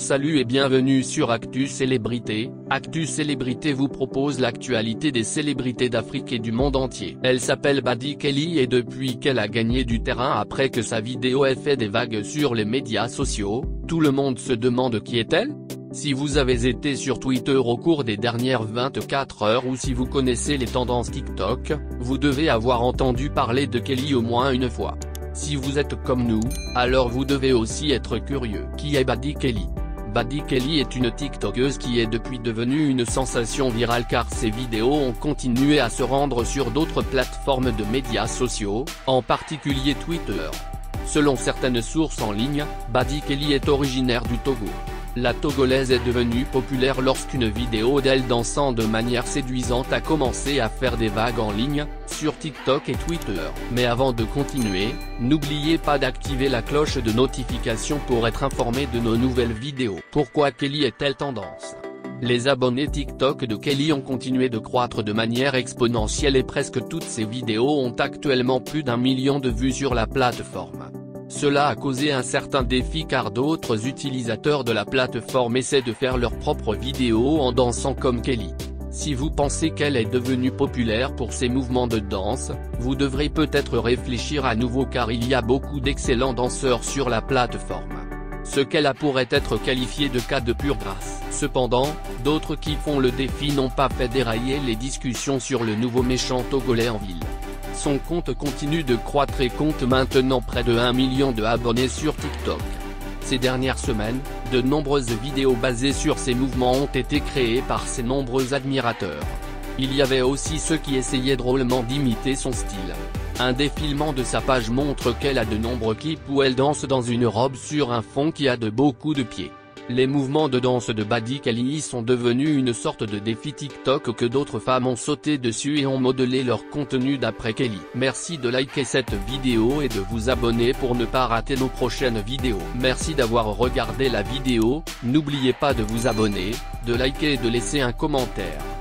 Salut et bienvenue sur Actu Célébrité. Actu Célébrité vous propose l'actualité des célébrités d'Afrique et du monde entier. Elle s'appelle Badi Kelly et depuis qu'elle a gagné du terrain après que sa vidéo ait fait des vagues sur les médias sociaux, tout le monde se demande qui est-elle ? Si vous avez été sur Twitter au cours des dernières 24 heures ou si vous connaissez les tendances TikTok, vous devez avoir entendu parler de Kelly au moins une fois. Si vous êtes comme nous, alors vous devez aussi être curieux. Qui est Badi Kelly ? Badi Kelly est une TikTokeuse qui est depuis devenue une sensation virale car ses vidéos ont continué à se rendre sur d'autres plateformes de médias sociaux, en particulier Twitter. Selon certaines sources en ligne, Badi Kelly est originaire du Togo. La Togolaise est devenue populaire lorsqu'une vidéo d'elle dansant de manière séduisante a commencé à faire des vagues en ligne, sur TikTok et Twitter. Mais avant de continuer, n'oubliez pas d'activer la cloche de notification pour être informé de nos nouvelles vidéos. Pourquoi Kelly est-elle tendance ? Les abonnés TikTok de Kelly ont continué de croître de manière exponentielle et presque toutes ses vidéos ont actuellement plus d'1 million de vues sur la plateforme. Cela a causé un certain défi car d'autres utilisateurs de la plateforme essaient de faire leurs propres vidéos en dansant comme Kelly. Si vous pensez qu'elle est devenue populaire pour ses mouvements de danse, vous devrez peut-être réfléchir à nouveau car il y a beaucoup d'excellents danseurs sur la plateforme. Ce qu'elle a pourrait être qualifié de cas de pure grâce. Cependant, d'autres qui font le défi n'ont pas fait dérailler les discussions sur le nouveau méchant togolais en ville. Son compte continue de croître et compte maintenant près de 1 million de abonnés sur TikTok. Ces dernières semaines, de nombreuses vidéos basées sur ses mouvements ont été créées par ses nombreux admirateurs. Il y avait aussi ceux qui essayaient drôlement d'imiter son style. Un défilement de sa page montre qu'elle a de nombreux clips où elle danse dans une robe sur un fond qui a de beaucoup de pieds. Les mouvements de danse de Badi Kelly sont devenus une sorte de défi TikTok que d'autres femmes ont sauté dessus et ont modelé leur contenu d'après Kelly. Merci de liker cette vidéo et de vous abonner pour ne pas rater nos prochaines vidéos. Merci d'avoir regardé la vidéo, n'oubliez pas de vous abonner, de liker et de laisser un commentaire.